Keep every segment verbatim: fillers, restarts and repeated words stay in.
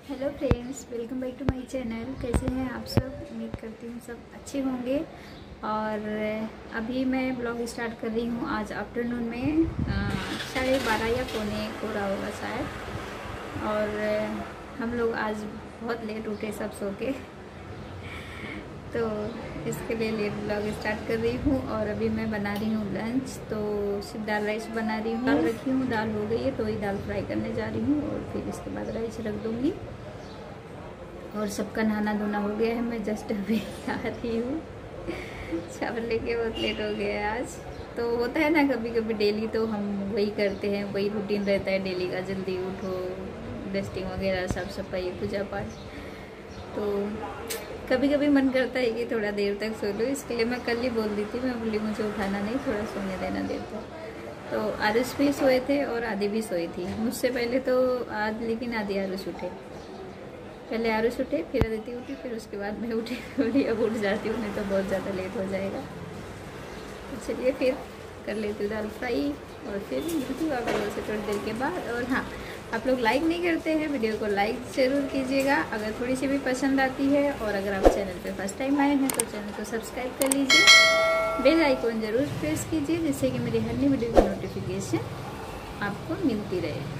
Hello friends, welcome back to my channel. कैसे हैं आप सब? उम्मीद करती हूँ सब अच्छे होंगे। और अभी मैं ब्लॉग स्टार्ट कर रही हूँ आज आफ्टरनून में, साढ़े बारह या पौने एक हो रहा होगा शायद। और हम लोग आज बहुत लेट उठे सब सो के, तो इसके लिए लेट ब्लॉग स्टार्ट कर रही हूँ। और अभी मैं बना रही हूँ लंच, तो सिर्फ दाल राइस बना रही हूँ। दाल रखी हूँ, दाल हो गई है तो वही दाल फ्राई करने जा रही हूँ और फिर इसके बाद राइस रख दूँगी। और सबका नहाना धोना हो गया है, मैं जस्ट अभी आ रही हूँ। चावल लेके बहुत लेट हो गया है आज। तो होता है ना कभी कभी डेली, तो हम वही करते हैं, वही रूटीन रहता है डेली का। जल्दी उठो, डस्टिंग वगैरह, साफ सफाई, पूजा पाठ। तो कभी कभी मन करता है कि थोड़ा देर तक सो लो। इसके लिए मैं कल ही बोल दी थी, मैं बोली मुझे उठाना नहीं, थोड़ा सोने देना देर तक। तो आरुष भी सोए थे और आदि भी सोई थी मुझसे पहले तो आज, लेकिन आदि आरुष उठे। पहले आरुष उठे, फिर अदिति उठी, फिर उसके बाद मैं उठी। बोली अब उठ जाती हूँ, नहीं तो बहुत ज़्यादा लेट हो जाएगा। तो चलिए फिर कर लेती हूँ दाल फ्राई और फिर मिलती हूँ आप लोगों से थोड़ी देर के बाद। और हाँ, आप लोग लाइक नहीं करते हैं, वीडियो को लाइक ज़रूर कीजिएगा अगर थोड़ी सी भी पसंद आती है। और अगर आप चैनल पे फर्स्ट टाइम आए हैं तो चैनल को सब्सक्राइब कर लीजिए, बेल आइकॉन ज़रूर प्रेस कीजिए, जिससे कि मेरी हर नई वीडियो की नोटिफिकेशन आपको मिलती रहे।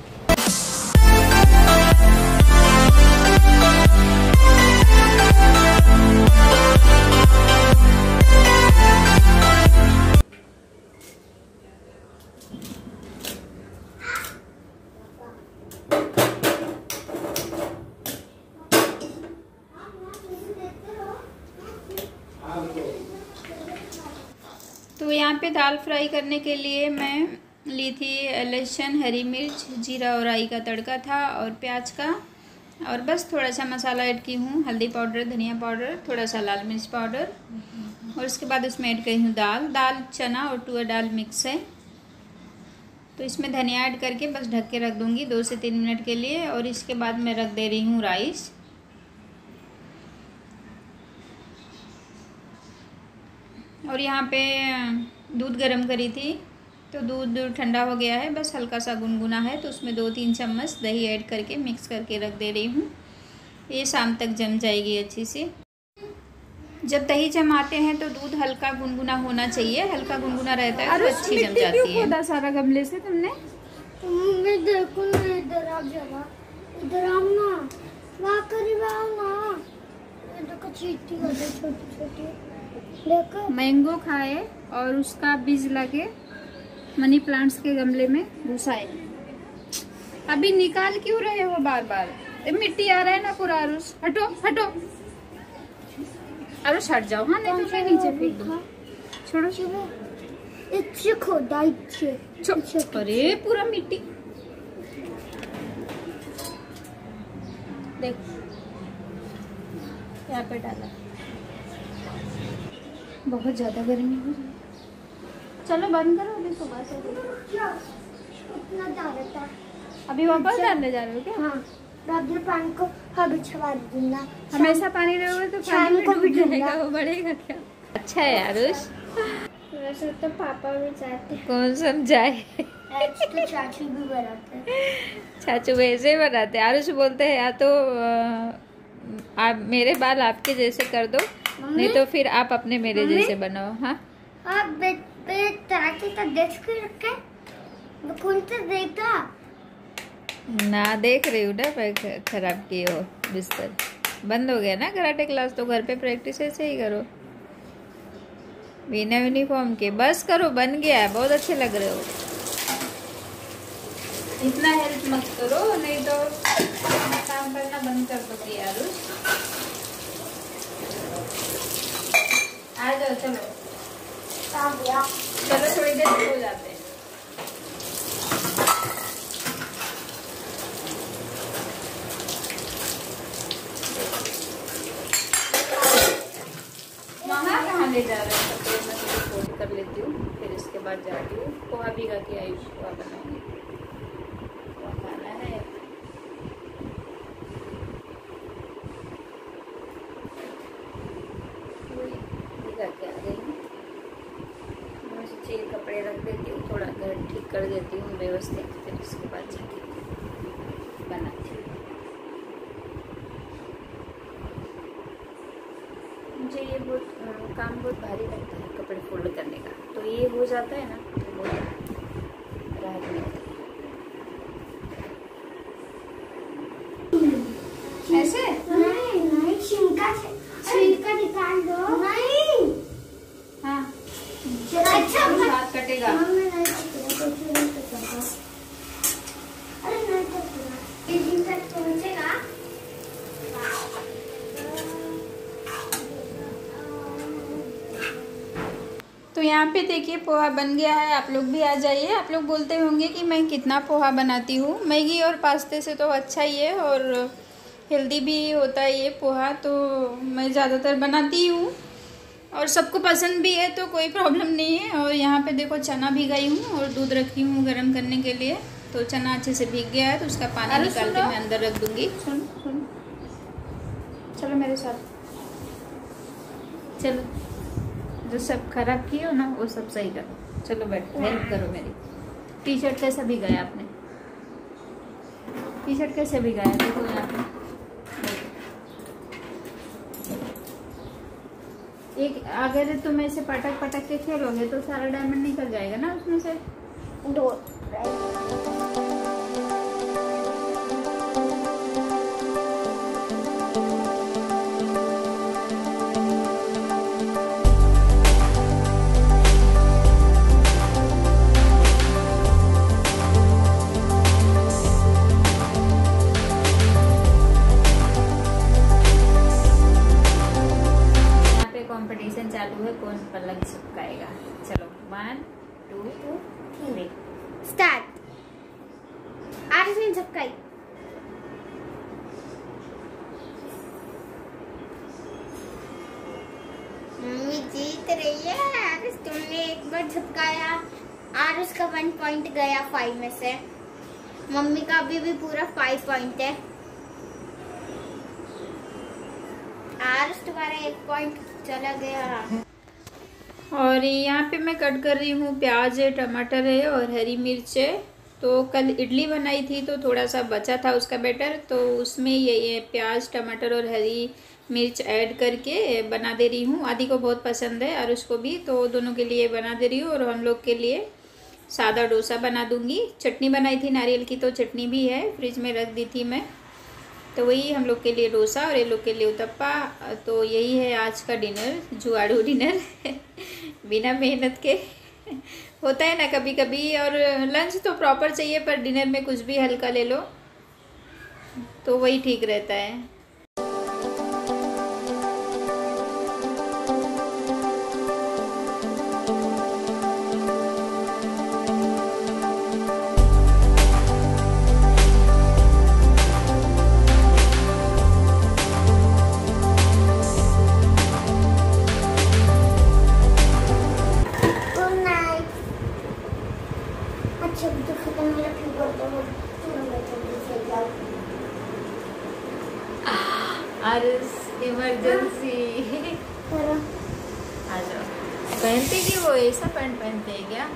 तो यहाँ पे दाल फ्राई करने के लिए मैं ली थी लहसुन, हरी मिर्च, जीरा और राई का तड़का था और प्याज का। और बस थोड़ा सा मसाला ऐड की हूँ, हल्दी पाउडर, धनिया पाउडर, थोड़ा सा लाल मिर्च पाउडर। और उसके बाद उसमें ऐड करी हूँ दाल दाल चना और तुअर दाल मिक्स है। तो इसमें धनिया ऐड करके बस ढक के रख दूँगी दो से तीन मिनट के लिए। और इसके बाद मैं रख दे रही हूँ राइस। और यहाँ पे दूध गरम करी थी, तो दूध ठंडा हो गया है, बस हल्का सा गुनगुना है, तो उसमें दो तीन चम्मच दही ऐड करके मिक्स करके रख दे रही हूँ। ये शाम तक जम जाएगी अच्छी से। जब दही जमाते हैं तो दूध हल्का गुनगुना होना चाहिए, हल्का गुनगुना रहता है तो अच्छी जम जाती है। खोदा सारा गमले से तुमने? तुमने देखो ना, इधर आ जरा, इधर आओ ना, वहाँ करीब आओ ना। ये देखो चीटी कर दे, छोटी छोटी लेकर। मैंगो खाए और उसका बीज लगे मनी प्लांट्स के गमले में घुसाए। अभी निकाल क्यों रहे हो बार बार? मिट्टी आ रहा है ना पूरा। आरुष हटो हटो, आरुष हट जाओ। हाँ, नहीं तो फिर नीचे फेंक दो। छोड़ो छोड़ो, इच्छे खोदा, इच्छे। अरे पूरा मिट्टी देख, यहाँ पे डाला। बहुत ज्यादा गर्मी हो रही है। चलो बंद करो, अभी सुबह से इतना डाल था। अभी वापस डालने जा रहे हो क्या? हाँ, रात पानी को हब छवा दूंगा। हमेशा पानी रहोगे तो पानी को भी डूबेगा, वो बढ़ेगा क्या? अच्छा है आरुष। वैसे तो पापा भी चाहते हैं। कौन समझाए? तो चाचू भी बनाते हैं। चाचू वैसे बनाते हैं। आरुष बोलते हैं या तो आप मेरे बाल आपके जैसे कर दो, नहीं तो फिर आप अपने मेरे जैसे बनाओ। हाँ, आप चाची का डेस्क पे रखे, वो कौन सा देखा ना देख रही हूँ ना, मैं खराब की हो बिस्तर। बंद हो गया ना कराटे क्लास, तो घर पे प्रैक्टिस ऐसे ही करो बिना यूनिफॉर्म के। बस करो, बन गया है, बहुत अच्छे लग रहे हो। इतना हेल्प मत करो, नहीं तो काम करना बंद कर दो यार। आ जाओ, चलो आ गया। चलो थोड़ी देर हो जाते हैं। वहाँ कहाँ ले जा रहे हैं? सफेद में थोड़ी फोल्ड कर लेती हूँ, फिर इसके बाद जाती हूँ। पोहा भीगा के आयुष पोहा बनाऊंगी, पोहा खाना है। भीगा के आ गई हूँ। चीर कपड़े रख देती हूँ, थोड़ा घर ठीक कर देती हूँ व्यवस्थित, फिर इसके बाद जाके बनाती हूँ। मुझे ये बहुत अ, काम बहुत भारी लगता है कपड़े फोल्ड करने का, तो ये हो जाता है ना तो बहुत राहत मिलती है। ऐसे नहीं नहीं, छिलका छिलका निकाल दो। नहीं हाँ, अच्छा हाथ कटेगा। मम्मी नहीं कटेगा, कुछ नहीं कटेगा। अरे नहीं कटेगा, एक दिन तक पहुंचेगा। तो यहाँ पे देखिए पोहा बन गया है। आप लोग भी आ जाइए। आप लोग बोलते होंगे कि मैं कितना पोहा बनाती हूँ। मैगी और पास्ते से तो अच्छा ही है और हेल्दी भी होता है ये पोहा, तो मैं ज़्यादातर बनाती हूँ और सबको पसंद भी है, तो कोई प्रॉब्लम नहीं है। और यहाँ पे देखो चना भिगाई हूँ और दूध रखी हूँ गर्म करने के लिए। तो चना अच्छे से भीग गया है, तो उसका पानी निकाल के मैं अंदर रख दूँगी। सुन सुन चलो मेरे साथ, चलो, जो सब खराब किए हो ना वो सब सही करो। चलो बैठो, हेल्प करो मेरी। टी शर्ट कैसा भिगाया आपने? टी शर्ट कैसे भिगाया देखो यहाँ पे। एक अगर तुम ऐसे पटक पटक के खेलोगे तो सारा डायमंड निकल जाएगा ना उसमें से। दो कंपटीशन चालू है, कौन पलक चिपकाएगा। चलो one two three start. Aris ने झपकाई। मम्मी जीत रही है। आरिस तुमने एक बार झपकाया, आरिस का वन पॉइंट गया फाइव में से। मम्मी का अभी भी पूरा फाइव पॉइंट है। आरिस तुम्हारा एक पॉइंट चला गया। और यहाँ पे मैं कट कर रही हूँ प्याज है, टमाटर है और हरी मिर्च है। तो कल इडली बनाई थी तो थोड़ा सा बचा था उसका बैटर, तो उसमें ये ये प्याज टमाटर और हरी मिर्च ऐड करके बना दे रही हूँ। आदि को बहुत पसंद है और उसको भी, तो दोनों के लिए बना दे रही हूँ। और हम लोग के लिए सादा डोसा बना दूँगी। चटनी बनाई थी नारियल की, तो चटनी भी है, फ्रिज में रख दी थी मैं। तो वही हम लोग के लिए डोसा और ये लोग के लिए उत्तपा। तो यही है आज का डिनर, जुआड़ू डिनर बिना मेहनत के होता है ना कभी कभी। और लंच तो प्रॉपर चाहिए, पर डिनर में कुछ भी हल्का ले लो तो वही ठीक रहता है। आरिस इमरजेंसी आ जाओ। पहनते कि वो ऐसा पैंट पहनते हैं क्या?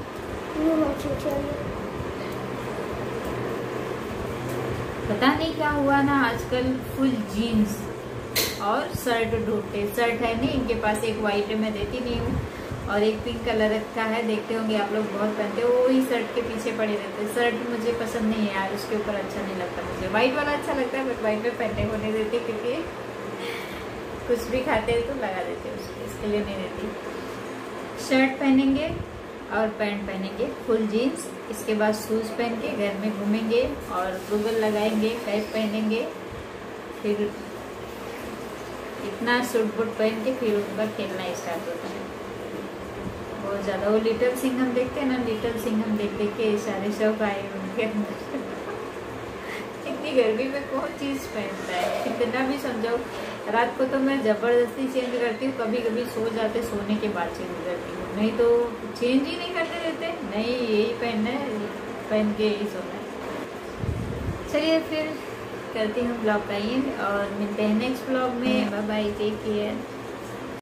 पता नहीं क्या हुआ ना, आजकल फुल जीन्स और शर्ट ढूंढते। शर्ट है नहीं इनके पास, एक वाइट है, मैं देती नहीं हूँ, और एक पिंक कलर का है, देखते होंगे आप लोग, बहुत पहनते हो। वही शर्ट के पीछे पड़े रहते हैं। शर्ट मुझे पसंद नहीं है यार, उसके ऊपर अच्छा नहीं लगता मुझे। वाइट वाला अच्छा लगता है, बट वाइट में पहनने को नहीं देती, क्योंकि कुछ भी खाते हैं तो लगा देते हैं उसके, इसके लिए नहीं देती। शर्ट पहनेंगे और पैंट पहनेंगे फुल जीन्स। इसके बाद शूज़ पहन के घर में घूमेंगे और गूगल लगाएंगे, कैप पहनेंगे, फिर इतना सूट बूट पहन के फिर उनका खेलना स्टार्ट होता है। बहुत ज़्यादा वो लिटिल सिंघम देखते हैं ना, लिटिल सिंघम देख देख के सारे शौक आए उनके अंदर। इतनी गर्मी में कौन चीज़ पहनता है, कितना भी समझाओ। रात को तो मैं ज़बरदस्ती चेंज करती हूँ, कभी कभी सो जाते, सोने के बाद चेंज करती हूँ, नहीं तो चेंज ही नहीं करते रहते। नहीं यही पहनना है, पहन के यही सोना है। चलिए फिर करती हूँ ब्लॉग का एंड और मिलते हैं नेक्स्ट ब्लॉग में। Bye bye, take care.